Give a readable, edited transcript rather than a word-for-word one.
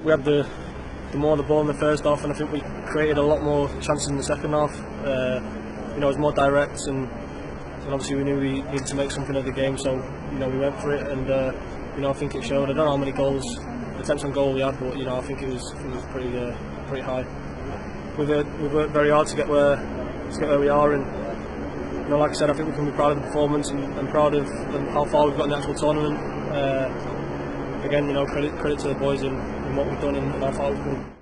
we had the more of the ball in the first half, and I think we created a lot more chances in the second half. It was more direct, and obviously we knew we needed to make something of the game, so we went for it, and I think it showed. I don't know how many attempts on goal we had, but I think it was pretty high. We've worked very hard to get where we are, and like I said, I think we can be proud of the performance and proud of how far we've got in the actual tournament. Again, credit to the boys in what we've done and how far we've come.